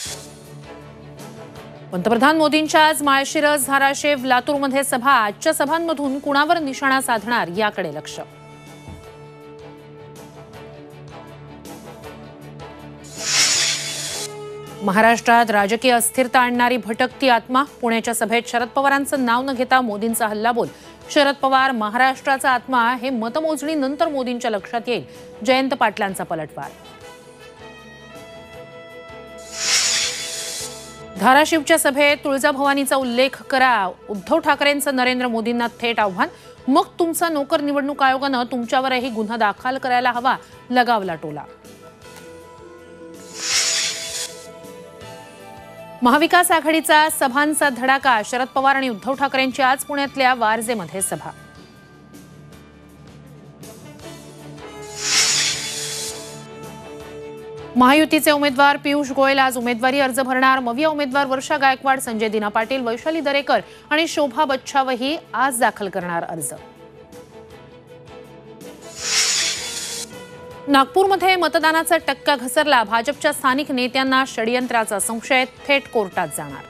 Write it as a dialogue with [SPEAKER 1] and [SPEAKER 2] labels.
[SPEAKER 1] पंतप्रधान मोदींच्या आज माळशिरस, धाराशिव, लातूरमध्ये सभा. आजच्या सभांमधून कुणावर निशाणा साधणार याकडे लक्ष. महाराष्ट्रात राजकीय अस्थिरता आणणारी भटकती आत्मा. पुण्याच्या सभेत शरद पवारांचं नाव न घेता मोदींचा हल्लाबोल. शरद पवार महाराष्ट्राचा आत्मा हे मतमोजणीनंतर मोदींच्या लक्षात येईल. जयंत पाटलांचा पलटवार. धाराशिवच्या सभेत तुळजाभवानीचा उल्लेख करा. उद्धव ठाकरेंचं नरेंद्र मोदींना थेट आव्हान. मग तुमचा नोकर निवडणूक आयोगानं तुमच्यावरही गुन्हा दाखल करायला हवा, लगावला टोला. महाविकास आघाडीचा सभांचा धडाका. शरद पवार आणि उद्धव ठाकरेंची आज पुण्यातल्या वारजेमध्ये सभा. महायुतीचे उमेदवार पियुष गोयल आज उमेदवारी अर्ज भरणार. मविया उमेदवार वर्षा गायकवाड, संजय दिना पाटील, वैशाली दरेकर आणि शोभा बच्छावही आज दाखल करणार अर्ज. नागपूरमध्ये मतदानाचा टक्का घसरला. भाजपच्या स्थानिक नेत्यांना षडयंत्राचा संशय. थेट कोर्टात जाणार.